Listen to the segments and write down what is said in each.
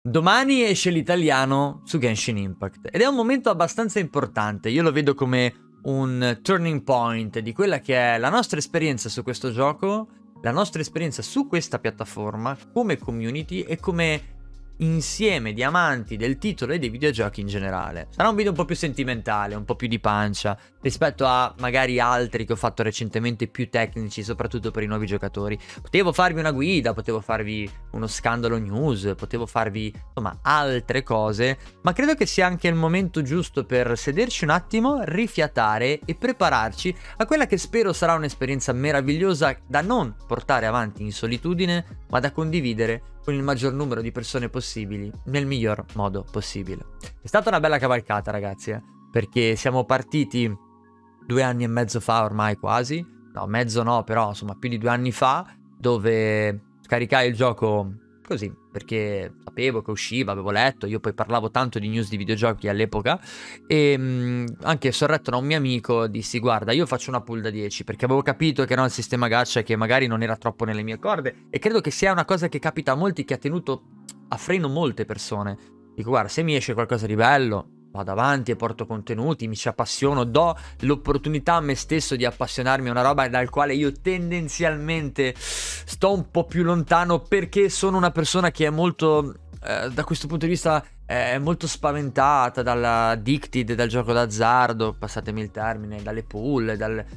Domani esce l'italiano su Genshin Impact ed è un momento abbastanza importante. Io lo vedo come un turning point di quella che è la nostra esperienza su questo gioco, la nostra esperienza su questa piattaforma come community e come insieme di amanti del titolo e dei videogiochi in generale. Sarà un video un po' più sentimentale, un po' più di pancia rispetto a magari altri che ho fatto recentemente, più tecnici, soprattutto per i nuovi giocatori. Potevo farvi una guida, potevo farvi uno scandalo news, potevo farvi insomma altre cose, ma credo che sia anche il momento giusto per sederci un attimo, rifiatare e prepararci a quella che spero sarà un'esperienza meravigliosa da non portare avanti in solitudine, ma da condividere con il maggior numero di persone possibili, nel miglior modo possibile. È stata una bella cavalcata, ragazzi, perché siamo partiti 2 anni e mezzo fa ormai quasi, no, mezzo no, però insomma più di 2 anni fa, dove scaricai il gioco così, perché sapevo che usciva, avevo letto, io poi parlavo tanto di news di videogiochi all'epoca e anche sorretto da un mio amico dissi guarda io faccio una pull da 10 perché avevo capito che era un sistema gacha che magari non era troppo nelle mie corde e credo che sia una cosa che capita a molti, che ha tenuto a freno molte persone. Dico guarda, se mi esce qualcosa di bello vado avanti e porto contenuti, mi ci appassiono, do l'opportunità a me stesso di appassionarmi a una roba dal quale io tendenzialmente sto un po' più lontano, perché sono una persona che è molto, da questo punto di vista, è molto spaventata dalla addicted, dal gioco d'azzardo, passatemi il termine, dalle pull,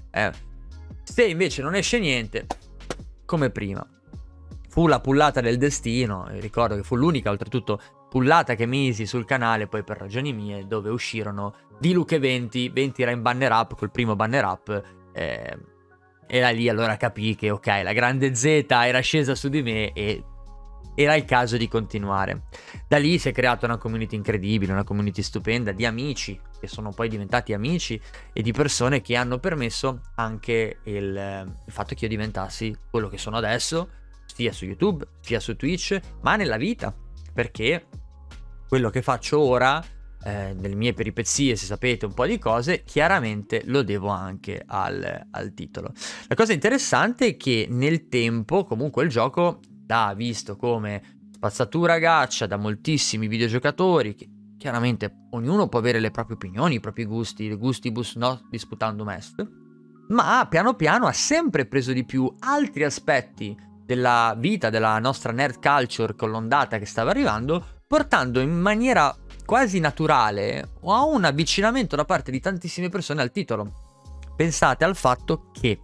se invece non esce niente, come prima. Fu la pullata del destino, ricordo che fu l'unica oltretutto pullata che misi sul canale poi per ragioni mie, dove uscirono Diluc e 20 era in banner up, col primo banner up, e da lì allora capii che ok, la grande Z era scesa su di me e era il caso di continuare. Da lì si è creata una community incredibile, una community stupenda di amici che sono poi diventati amici e di persone che hanno permesso anche il fatto che io diventassi quello che sono adesso, sia su YouTube, sia su Twitch, ma nella vita, perché quello che faccio ora, nelle mie peripezie, se sapete un po' di cose, chiaramente lo devo anche al titolo. La cosa interessante è che nel tempo comunque il gioco l'ha visto come spazzatura gacha da moltissimi videogiocatori, che chiaramente ognuno può avere le proprie opinioni, i propri gusti, il gustibus non disputandum est, ma piano piano ha sempre preso di più altri aspetti della vita, della nostra nerd culture con l'ondata che stava arrivando, portando in maniera quasi naturale a un avvicinamento da parte di tantissime persone al titolo. Pensate al fatto che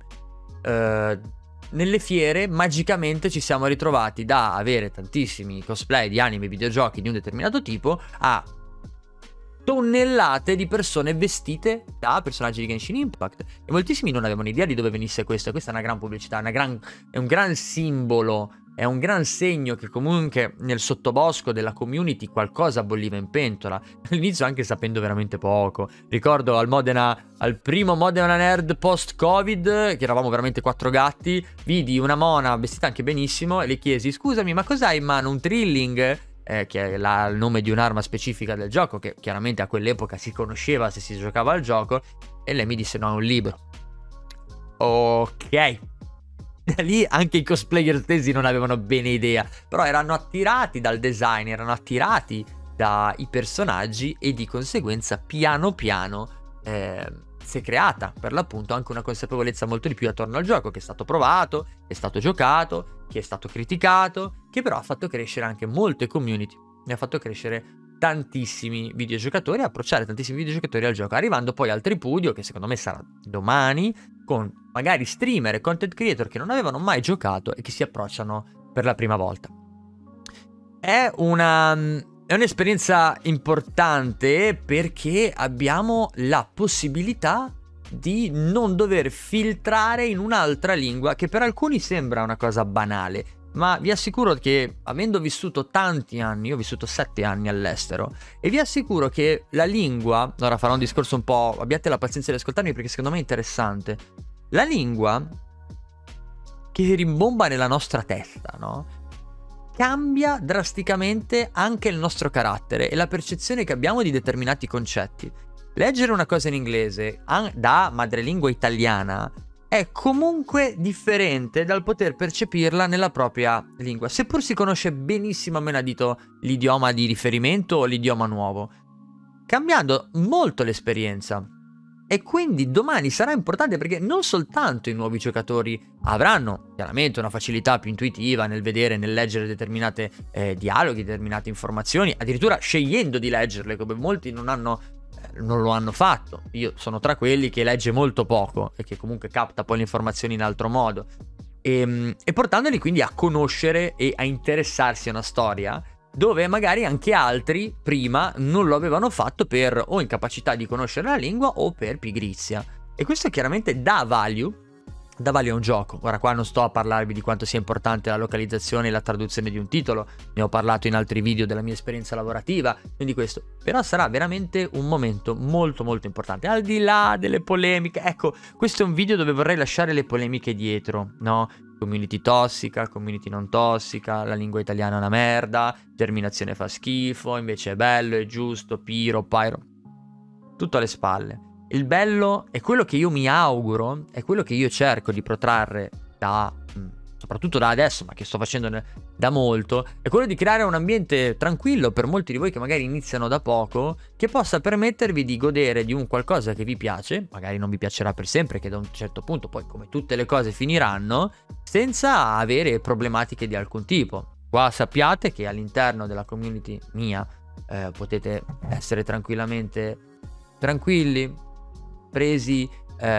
nelle fiere magicamente ci siamo ritrovati da avere tantissimi cosplay di anime e videogiochi di un determinato tipo a tonnellate di persone vestite da personaggi di Genshin Impact, e moltissimi non avevano idea di dove venisse questo. Questa è una gran pubblicità, è un gran simbolo, è un gran segno che comunque nel sottobosco della community qualcosa bolliva in pentola, all'inizio anche sapendo veramente poco. Ricordo al primo Modena Nerd post-Covid, che eravamo veramente 4 gatti, vidi una mona vestita anche benissimo e le chiesi scusami ma cos'hai in mano, un Trilling? Che è il nome di un'arma specifica del gioco, che chiaramente a quell'epoca si conosceva se si giocava al gioco, e lei mi disse no, è un libro. Ok. Da lì anche i cosplayer stessi non avevano bene idea, però erano attirati dal design, erano attirati dai personaggi e di conseguenza piano piano si è creata per l'appunto anche una consapevolezza molto di più attorno al gioco, che è stato provato, è stato giocato, che è stato criticato, che però ha fatto crescere anche molte community, ne ha fatto crescere tantissimi videogiocatori, approcciare tantissimi videogiocatori al gioco, arrivando poi al tripudio che secondo me sarà domani, con magari streamer e content creator che non avevano mai giocato e che si approcciano per la prima volta. È un'esperienza importante perché abbiamo la possibilità di non dover filtrare in un'altra lingua, che per alcuni sembra una cosa banale, ma vi assicuro che avendo vissuto tanti anni, io ho vissuto 7 anni all'estero, e vi assicuro che la lingua, ora farò un discorso un po', abbiate la pazienza di ascoltarmi perché secondo me è interessante, la lingua che rimbomba nella nostra testa, no? Cambia drasticamente anche il nostro carattere e la percezione che abbiamo di determinati concetti. Leggere una cosa in inglese da madrelingua italiana è comunque differente dal poter percepirla nella propria lingua, seppur si conosce benissimo a menadito l'idioma di riferimento o l'idioma nuovo, cambiando molto l'esperienza. E quindi domani sarà importante perché non soltanto i nuovi giocatori avranno chiaramente una facilità più intuitiva nel vedere, nel leggere determinate dialoghi, determinate informazioni, addirittura scegliendo di leggerle, come molti non lo hanno fatto. Io sono tra quelli che legge molto poco e che comunque capta poi le informazioni in altro modo, e portandoli quindi a conoscere e a interessarsi a una storia dove magari anche altri prima non lo avevano fatto per o incapacità di conoscere la lingua o per pigrizia. E questo chiaramente dà value a un gioco. Ora qua non sto a parlarvi di quanto sia importante la localizzazione e la traduzione di un titolo, ne ho parlato in altri video della mia esperienza lavorativa, quindi questo. Però sarà veramente un momento molto molto importante, al di là delle polemiche. Ecco, questo è un video dove vorrei lasciare le polemiche dietro, no? Community tossica, community non tossica, la lingua italiana è una merda, terminazione fa schifo, invece è bello, è giusto, pyro, tutto alle spalle. Il bello è quello che io mi auguro, è quello che io cerco di protrarre soprattutto da adesso, ma che sto facendo da molto, è quello di creare un ambiente tranquillo per molti di voi che magari iniziano da poco, che possa permettervi di godere di un qualcosa che vi piace, magari non vi piacerà per sempre, che da un certo punto poi come tutte le cose finiranno, senza avere problematiche di alcun tipo. Qua sappiate che all'interno della community mia potete essere tranquillamente tranquilli, presi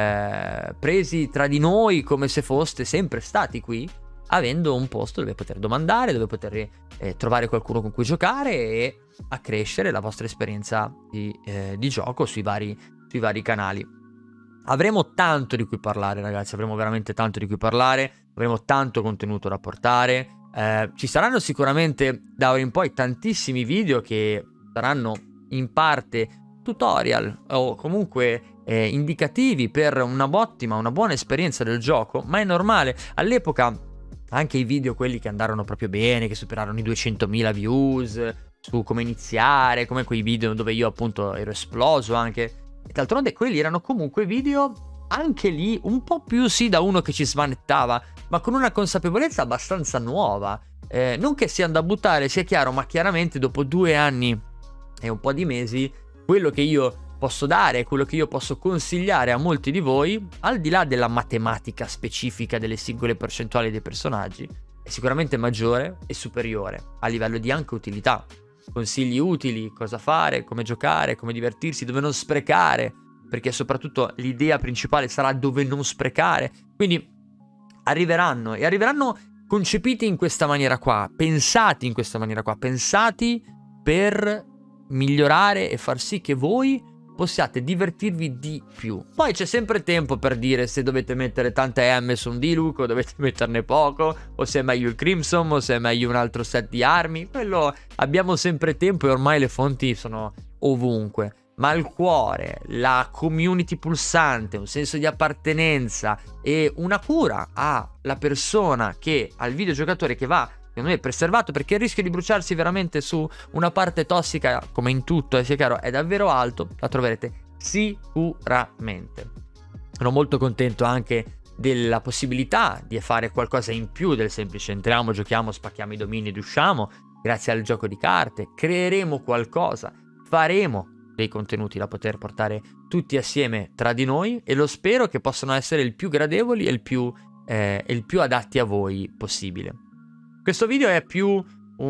tra di noi come se foste sempre stati qui, avendo un posto dove poter domandare, dove poter trovare qualcuno con cui giocare e accrescere la vostra esperienza di gioco sui vari canali. Avremo tanto di cui parlare, ragazzi, avremo veramente tanto di cui parlare, avremo tanto contenuto da portare, ci saranno sicuramente da ora in poi tantissimi video che saranno in parte tutorial o comunque indicativi per una buona esperienza del gioco, ma è normale. All'epoca anche i video, quelli che andarono proprio bene, che superarono i 200.000 views su come iniziare, come quei video dove io appunto ero esploso anche, e d'altronde quelli erano comunque video anche lì un po' più sì da uno che ci smanettava, ma con una consapevolezza abbastanza nuova, non che sia da buttare, sia chiaro, ma chiaramente dopo 2 anni e un po' di mesi quello che io posso dare, quello che io posso consigliare a molti di voi, al di là della matematica specifica delle singole percentuali dei personaggi, è sicuramente maggiore e superiore a livello di anche utilità. Consigli utili, cosa fare, come giocare, come divertirsi, dove non sprecare, perché soprattutto l'idea principale sarà dove non sprecare. Quindi arriveranno concepiti in questa maniera qua, pensati in questa maniera qua, pensati per migliorare e far sì che voi possiate divertirvi di più. Poi c'è sempre tempo per dire se dovete mettere tante M su un Diluc o dovete metterne poco, o se è meglio il Crimson o se è meglio un altro set di armi. Quello abbiamo sempre tempo e ormai le fonti sono ovunque. Ma il cuore, la community pulsante, un senso di appartenenza e una cura alla persona al videogiocatore che va, secondo me, preservato, perché il rischio di bruciarsi veramente su una parte tossica, come in tutto, sia chiaro, è davvero alto, la troverete sicuramente. Sono molto contento anche della possibilità di fare qualcosa in più del semplice entriamo, giochiamo, spacchiamo i domini ed usciamo. Grazie al gioco di carte creeremo qualcosa, faremo dei contenuti da poter portare tutti assieme tra di noi, e lo spero che possano essere il più gradevoli e il più adatti a voi possibile. Questo video è più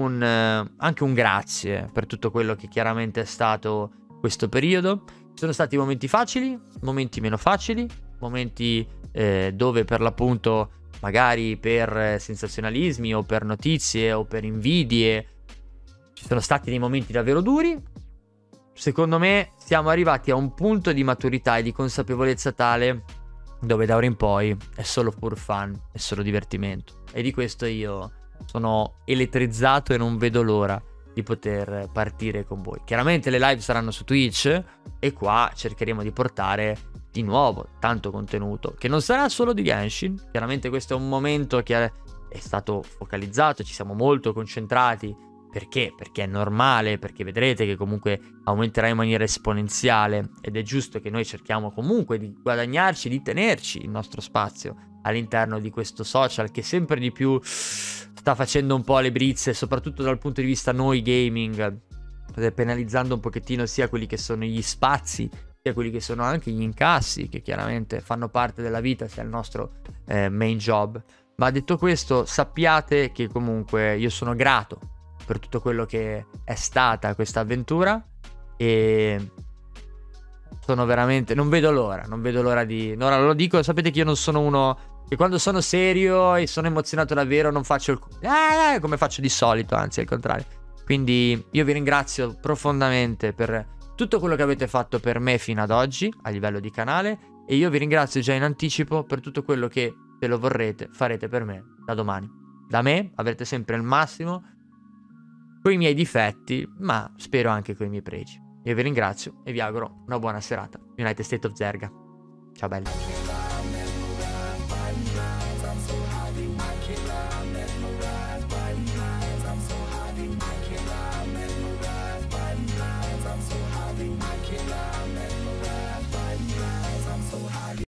anche un grazie per tutto quello che chiaramente è stato questo periodo. Ci sono stati momenti facili, momenti meno facili, momenti dove per l'appunto magari per sensazionalismi o per notizie o per invidie ci sono stati dei momenti davvero duri. Secondo me siamo arrivati a un punto di maturità e di consapevolezza tale dove da ora in poi è solo pur fun, è solo divertimento, e di questo io sono elettrizzato e non vedo l'ora di poter partire con voi. Chiaramente le live saranno su Twitch e qua cercheremo di portare di nuovo tanto contenuto che non sarà solo di Genshin. Chiaramente questo è un momento che è stato focalizzato, ci siamo molto concentrati Perché? Perché è normale, perché vedrete che comunque aumenterà in maniera esponenziale ed è giusto che noi cerchiamo comunque di guadagnarci, di tenerci il nostro spazio all'interno di questo social che sempre di più sta facendo un po' le brizze, soprattutto dal punto di vista noi gaming, penalizzando un pochettino sia quelli che sono gli spazi, sia quelli che sono anche gli incassi, che chiaramente fanno parte della vita, sia il nostro main job. Ma detto questo, sappiate che comunque io sono grato per tutto quello che è stata questa avventura e sono veramente... non vedo l'ora di... Ora lo dico, sapete che io non sono uno che quando sono serio e sono emozionato davvero non faccio il... come faccio di solito, anzi al contrario. Quindi io vi ringrazio profondamente per tutto quello che avete fatto per me fino ad oggi a livello di canale e io vi ringrazio già in anticipo per tutto quello che, se lo vorrete, farete per me da domani. Da me avrete sempre il massimo, con i miei difetti, ma spero anche con i miei pregi. Io vi ringrazio e vi auguro una buona serata. United State of Zerga. Ciao belli.